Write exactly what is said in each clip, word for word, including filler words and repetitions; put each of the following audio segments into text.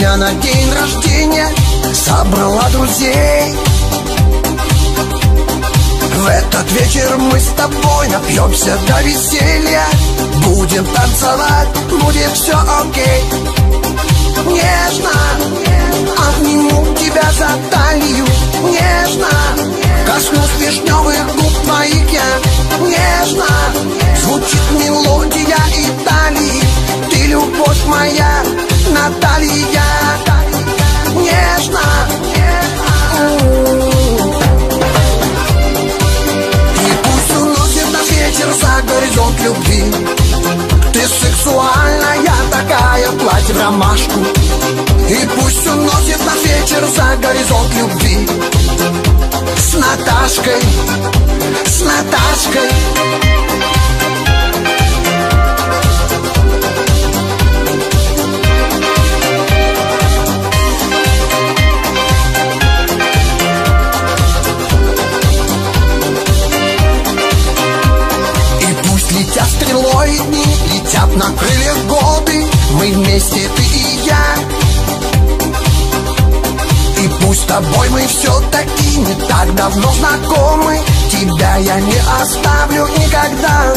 меня на день рождения собрала друзей. В этот вечер мы с тобой напьемся до веселья. Будем танцевать, будет все окей. Нежно обниму тебя за талию, нежно коснусь вишневых губ твоих я. Нежно звучит мелодия Италии. Ты любовь моя, Наталья. Нежно. И пусть уносит нас ветер за горизонт любви. Ты сексуальная такая, платье в ромашку. И пусть уносит нас вечер за горизонт любви. С Наташкой, с Наташкой. И пусть летят стрелой дни, летят на крыльях годы. Мы вместе, ты и я. И пусть с тобой мы все-таки не так давно знакомы. Тебя я не оставлю никогда.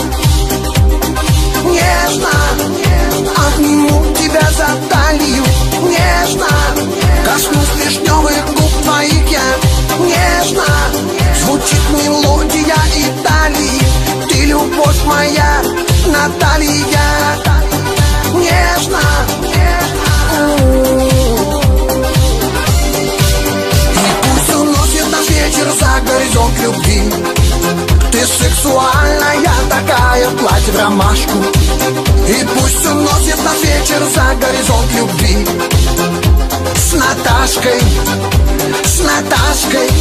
Нежно обниму тебя за талию. Нежно коснусь вишневых губ твоих я. Нежно звучит мелодия Италии. Ты любовь моя, Наталья. Нежно. Вечер за горизонт любви. Ты сексуальная такая, платье в ромашку. И пусть уносит нас вечер за горизонт любви. С Наташкой, с Наташкой.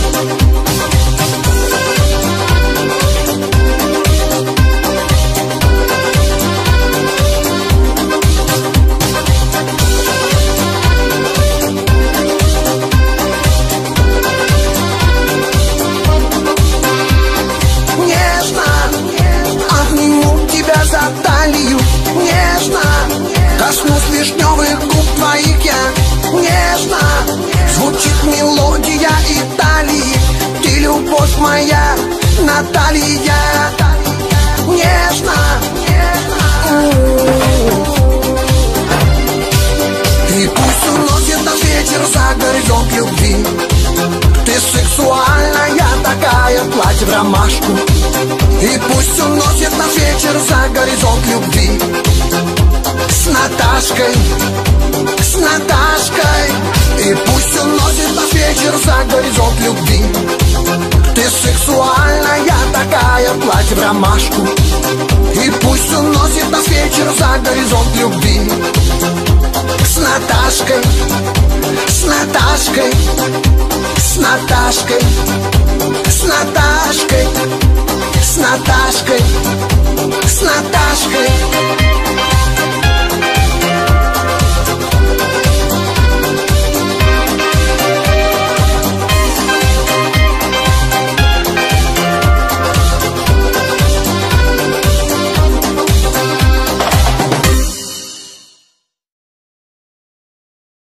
За талию, нежно коснусь вишневых губ твоих я. Нежно звучит мелодия Италии. Ты любовь моя, Наталья. Нежно. И пусть уносит нас ветер за горизонт любви. Ты сексуальная такая, платье в ромашку. И пусть уносит нас вечер за горизонт любви. С Наташкой, с Наташкой. И пусть уносит нас вечер за горизонт любви. Ты сексуальная такая, платье в ромашку. И пусть уносит нас вечер за горизонт любви. С Наташкой, с Наташкой, с Наташкой, с Наташкой, с Наташкой.